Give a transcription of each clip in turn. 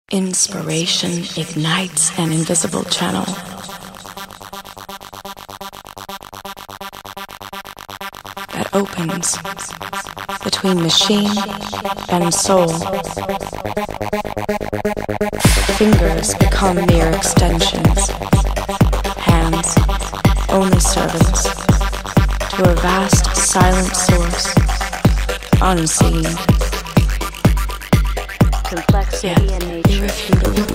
Inspiration ignites an invisible channel. That opens between machine and soul. Fingers become mere extensions. Hands, only servants to a vast silent source, unseen. Complexity and nature. Irrefutable.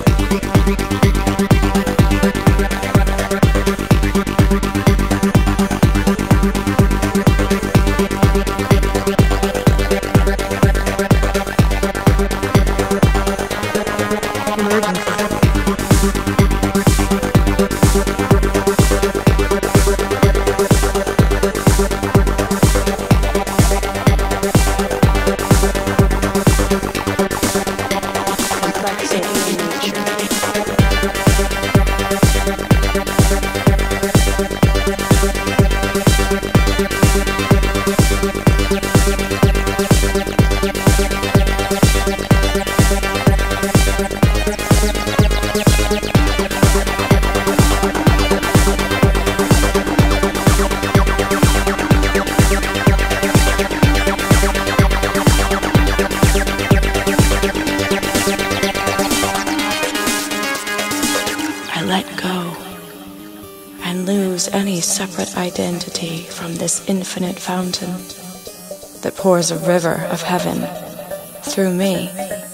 Separate identity from this infinite fountain that pours a river of heaven through me.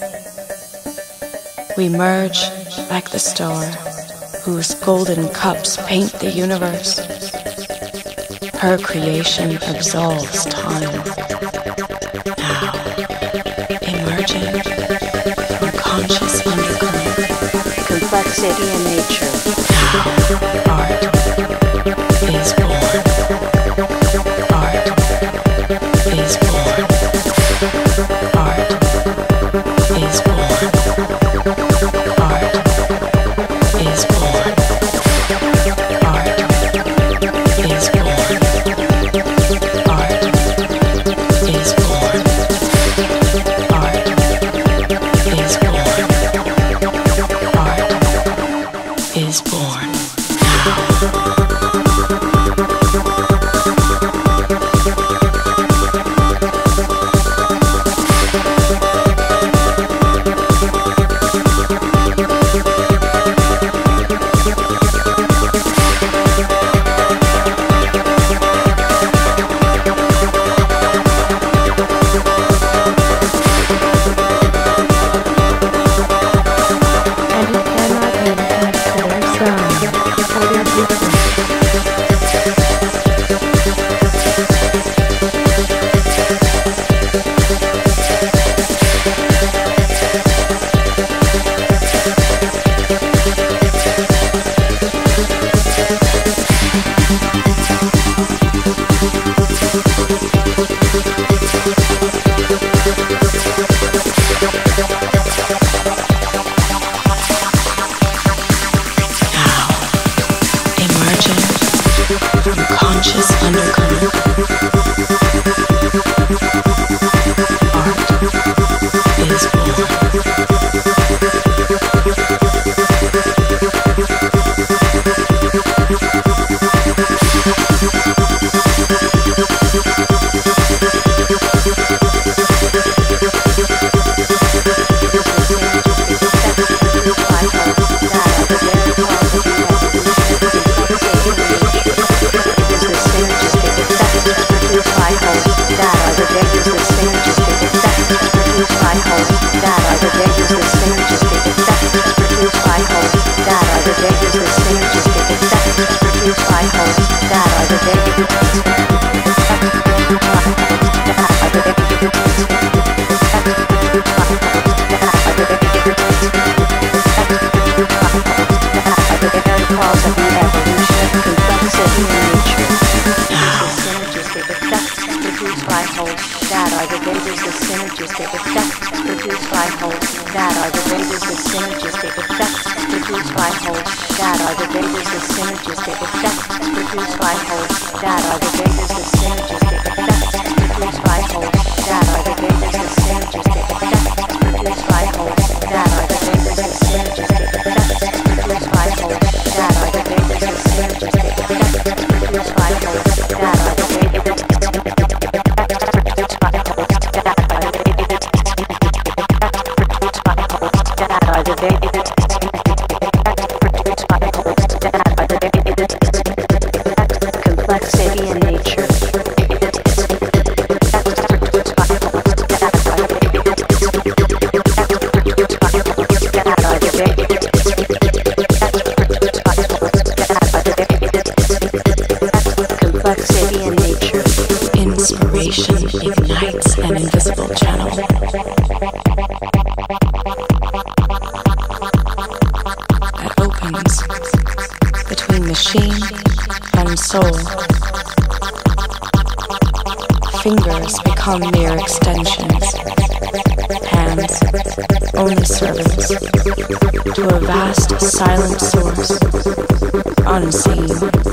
We merge like the star whose golden cups paint the universe. Her creation absolves time. Now, emerging from conscious undercurrent. Complexity and nature. Now, art is born. Art is born. Art is born. Art is born. Art is born. Art is born. Art is born. Art is born. Conscious undercurrent. Art is born. That are the dangers of synergistic effects produced by holes. That are the dangers of synergistic effects produced by holes. That are the dangers of synergistic effects produced by holes. That are the dangers of synergistic effects produced by holes. That are the dangers of synergistic effects produced by holes. That are the dangers of are the very produced by holes that are the very complexity in nature. Complexity in nature. Inspiration ignites an invisible channel. That opens between machine and soul. Fingers become mere extensions. Hands only servants to a vast silent source, unseen,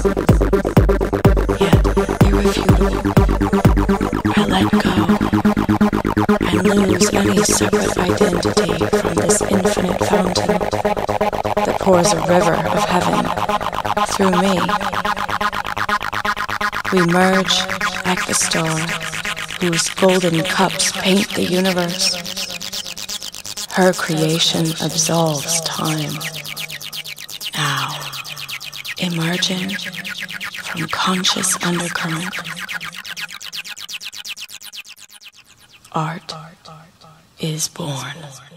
yet irrefutable. I let go and lose any separate identity from this infinite fountain that pours a river of heaven through me. We merge like the star whose golden cups paint the universe. Her creation absolves time. Now, emerging from conscious undercurrent, art is born.